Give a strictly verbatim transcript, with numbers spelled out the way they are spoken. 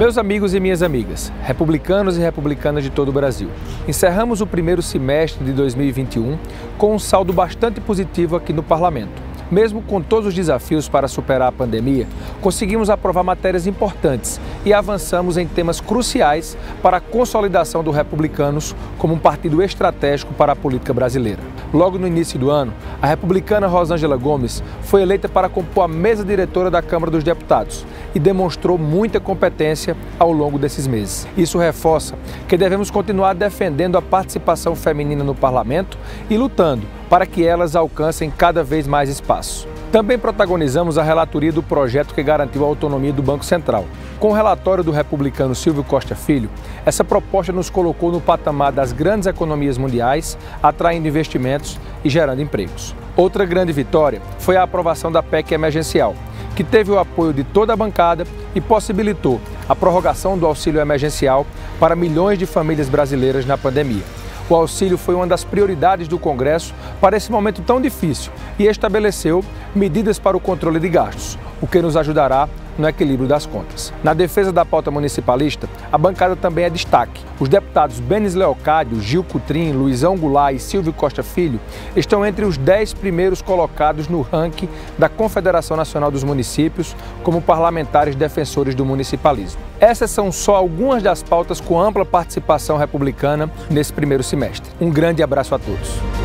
Meus amigos e minhas amigas, republicanos e republicanas de todo o Brasil, encerramos o primeiro semestre de dois mil e vinte e um com um saldo bastante positivo aqui no Parlamento. Mesmo com todos os desafios para superar a pandemia, conseguimos aprovar matérias importantes e avançamos em temas cruciais para a consolidação do Republicanos como um partido estratégico para a política brasileira. Logo no início do ano, a republicana Rosângela Gomes foi eleita para compor a mesa diretora da Câmara dos Deputados e demonstrou muita competência ao longo desses meses. Isso reforça que devemos continuar defendendo a participação feminina no parlamento e lutando para que elas alcancem cada vez mais espaço. Também protagonizamos a relatoria do projeto que garantiu a autonomia do Banco Central. Com o relatório do republicano Silvio Costa Filho, essa proposta nos colocou no patamar das grandes economias mundiais, atraindo investimentos e gerando empregos. Outra grande vitória foi a aprovação da P E C emergencial, que teve o apoio de toda a bancada e possibilitou a prorrogação do auxílio emergencial para milhões de famílias brasileiras na pandemia. O auxílio foi uma das prioridades do Congresso para esse momento tão difícil e estabeleceu medidas para o controle de gastos, o que nos ajudará no equilíbrio das contas. Na defesa da pauta municipalista, a bancada também é destaque. Os deputados Benes Leocádio, Gil Cutrim, Luizão Goulart e Silvio Costa Filho estão entre os dez primeiros colocados no ranking da Confederação Nacional dos Municípios como parlamentares defensores do municipalismo. Essas são só algumas das pautas com ampla participação republicana nesse primeiro semestre. Um grande abraço a todos.